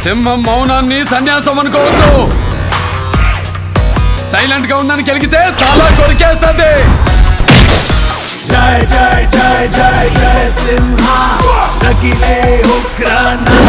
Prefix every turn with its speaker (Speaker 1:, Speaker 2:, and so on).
Speaker 1: సింహం మౌనాన్ని సన్యాసం అనుకోవద్దు. సైలెంట్ గా ఉందని కెలిగితే చాలా కొరికేస్తుంది.
Speaker 2: జై జై జై జై జై సింహ రగిలే ఉగ్రనా